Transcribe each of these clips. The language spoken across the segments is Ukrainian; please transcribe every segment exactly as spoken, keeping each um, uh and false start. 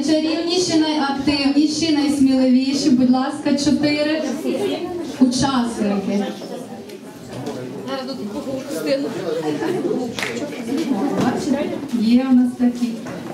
найчарівніші, найактивніші, найсміливіші, будь ласка, чотири учасники. Бачите, є у нас такі.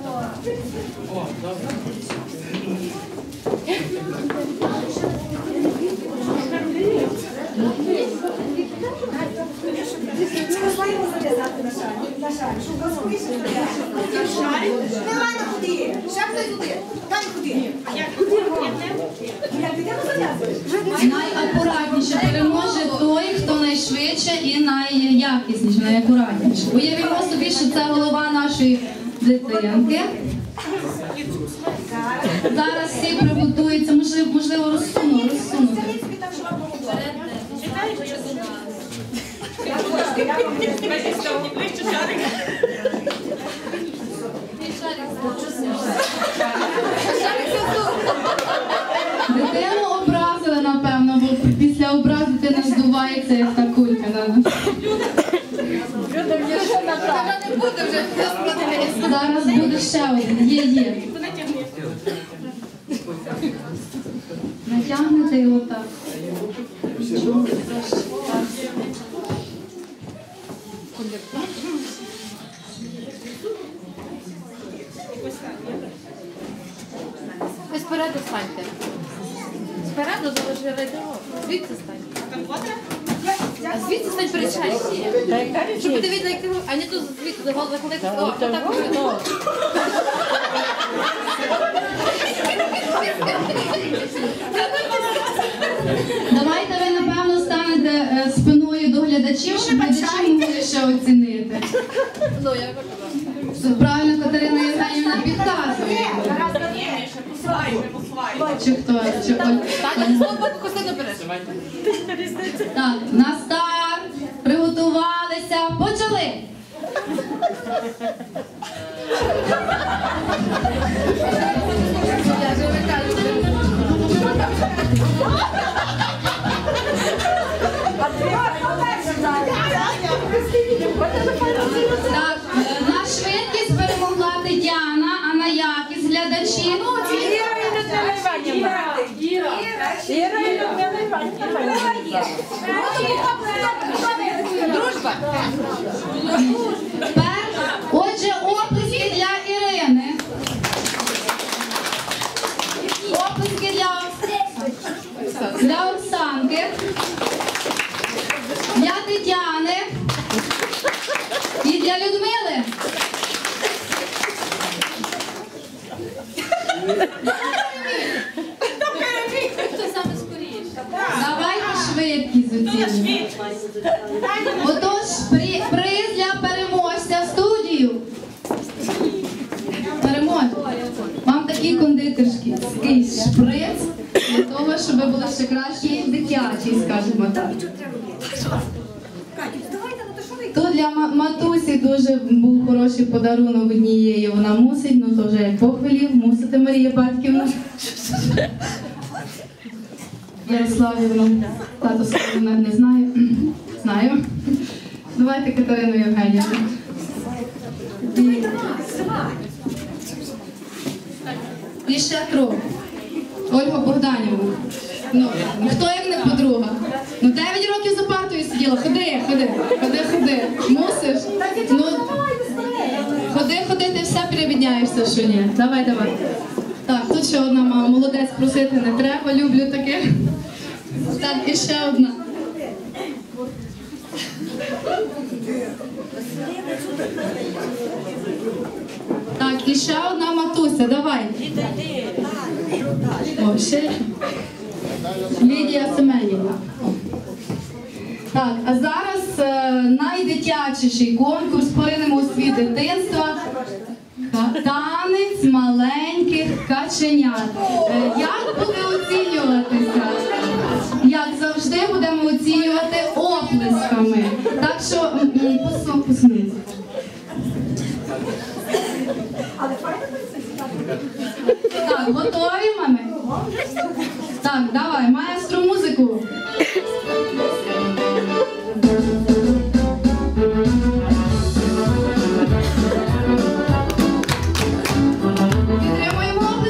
Милана, ходи! Ще хтось туди! Там ходи! Найакуратніше переможе той, хто найшвидше і найякісніше, найакуратніше. Уявімо собі, що це голова нашої дитинки. Зараз всі приготуються, можливо, можливо розсуну, розсунути. Дитину образили, напевно, бо після образи дитина здувається, як та кулька. Зараз буде ще один. Є, є. Натягнете його так. Ви спереду станьте. Спереду заложили дорогу. Звідси стань. А звідси стань перед чайці. Щоб подивитися, як ти... А не тут звідси за голову заходити. О, так буде. Давайте ви, напевно, станете е, спиною до глядачів, щоб глядачі могли ще оцінити. Ну, я кажу. Правильно Катерина Євгенівна підказує. Чи хто? Чи Оль? Таня, з того боку коси наперед. Так, на старт, приготувалися, почали! Я ж не кажу. Так, на швидкість перемогла Тетяна, а на якість глядачі. Дружба. Отже, оплески для Ірини. Оплески для, для Оксанки. Для Тетяни. І для Людмили. Хто саме скоріше? Давайте швидкість оцінюємо. Отож, при, приз для переможця в студію. Переможця. Вам такий кондитерський шприц для того, щоб ви були ще кращі дитячі, скажімо так. Тут для матусі дуже був хороший подарунок однієї, вона мусить, ну то вже як Бог велів, мусите, Марія Батьківна. Ярославівну, тато Славівна не знаю. Знаю. Давайте Катерину Євгенівну. І ще трохи. Ольгу Богданівну. Ну, хто як не подруга? Ну, дев'ять років за партою сиділа. Ходи, ходи, ходи, ходи. Мусиш? Ну, ходи, ходи, ти все перевідняєшся, що ні. Давай, давай. Так, тут ще одна мама. Молодець, просити не треба, люблю таке. Так, і ще одна. Так, і ще одна матуся, давай. О, ще Лідія Семенівна. Так, а зараз е, найдитячіший конкурс «Поринемо у світ дитинства». Танець маленьких каченят. Е, як буде оцінюватися? Як завжди, будемо оцінювати оплесками. Так що, посунь, посунь. Так, готові, мами? Так, давай, маестро, музику. Підтримуємо.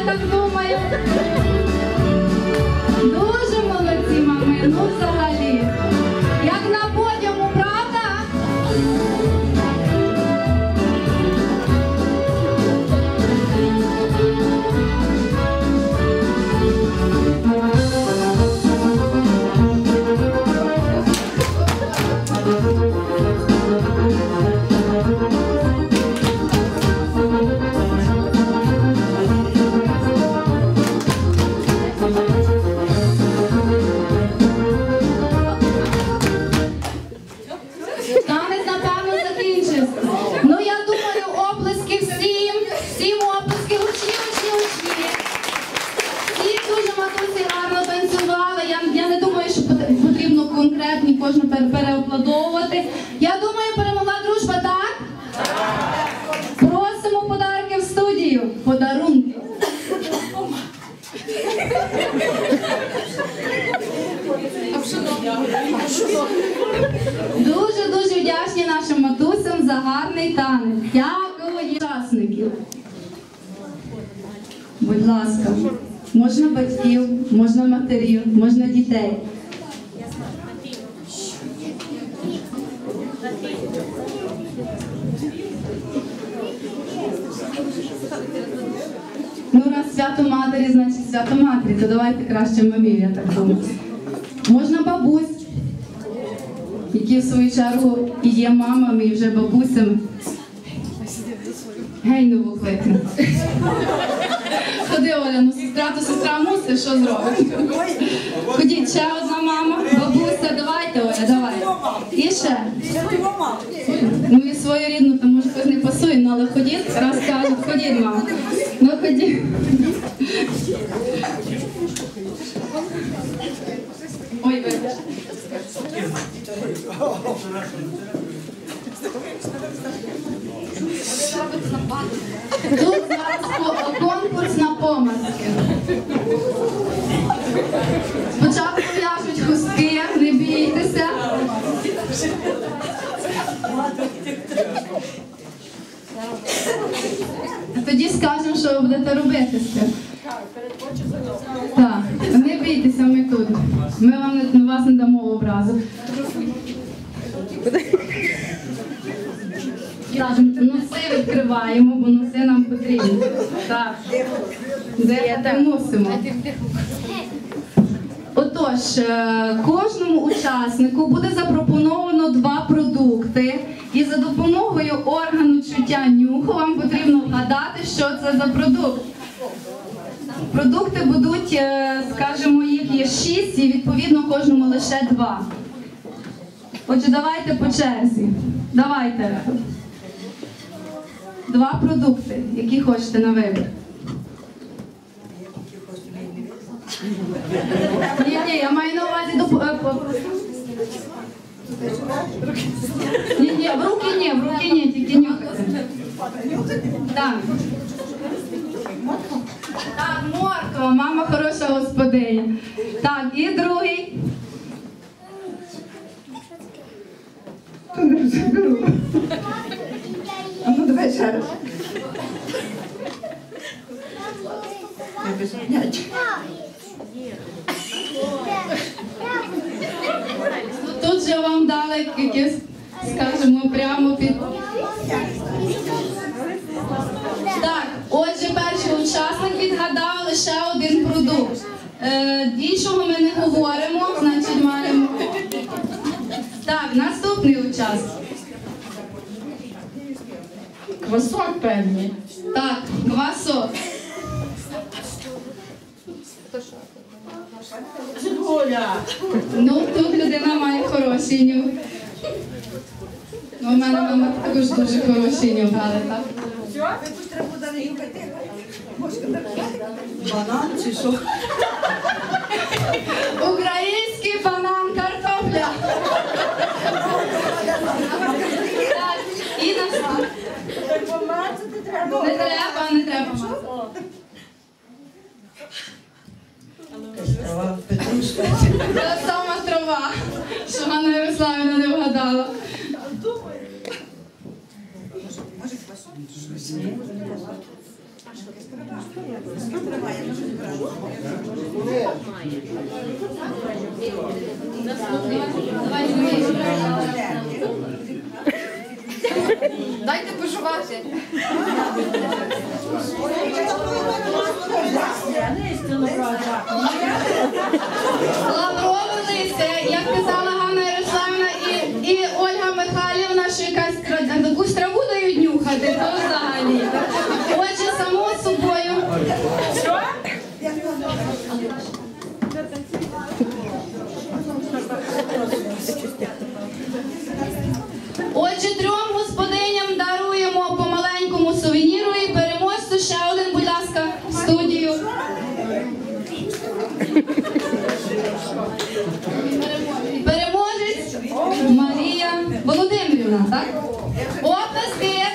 так думаю. Дуже молодці, мами, ну взагалі. Як на подіуму, правда? Танець, напевно, закінчився. Ну, я думаю, оплески всім, всім оплески, учні, учні, учні. Всі дуже матусі гарно танцювали. Я, я не думаю, що пот- потрібно конкретні кожну пер- переобладовувати. Я думаю, перемогла дружба, так? Просимо подарки в студію. Подарунки. Дуже-дуже вдячні нашим матусям за гарний танець. Дякую, учасників. Будь ласка, можна батьків, можна матерів, можна дітей. Ну, раз свято матері, значить свято матері, то давайте краще мамів, я так думаю. Можна бабусь, які в свою чергу і є мамами, і вже бабусями. Гей, не вухлити. Ходи, Оля, ну сестра, то сестра мусить, що зробить? Ходіть, ще одна мама, бабуся, давайте, Оля, давай. І ще. Ну і свою рідну, то може хтось не пасує, ну але ходіть, раз кажуть, ходіть, мама. Ну ходіть. Ой, вибач. Тут зараз ко- конкурс на помазки. Спочатку в'яжуть хустки, не бійтеся. А тоді скажемо, що ви будете робити з цим. Так, не бійтеся, ми тут. Ми вам не, вас не дамо образу. Скажемо, носи відкриваємо, бо носи нам потрібні. Так, дихати мусимо. Отож, е, кожному учаснику буде запропоновано два продукти. І за допомогою органу чуття нюху вам потрібно вгадати, що це за продукт. Продукти будуть, е, скажімо, їх є шість і відповідно кожному лише два. Отже, давайте по черзі. Давайте. Два продукти, які хочете на вибір. Ні, ні, я маю на увазі до... е, по- Ні, ні, в руки ні, в руки ні, тільки нюхати. Так. Так, морква, мама хороша господиня. Так, і другий. А ну давай ще раз. Я без поняття. Тут же вам дали якесь, скажімо, прямо під... Так, отже, перший учасник відгадав лише один продукт. Е, іншого ми не говоримо, значить маємо... Так, наступний учасник. Квасок певний. Так, квасок. Оля. Ну, тут людина має хороший нюх. Ну, у мене мама також дуже хороший нюх, але так. Все, ви тут треба буде не їхати. Банан чи що? Український банан, картопля. Так, і наступний. Помацати треба. Не треба, не треба. Трава, петрушка. Та сама трава, що Ганна Ярославівна не вгадала. Може, квасок? Дайте пожувати. Лавровилися, як казала Ганна Ярославівна і, і Ольга Михайлівна, що якась тра- якусь траву дають нюхати, то взагалі. Отже, само собою. Отже, трьом господиням даруємо по маленькому сувеніру і переможцю ще один, будь ласка, в студію. Переможець Марія Володимирівна, так? Оплески!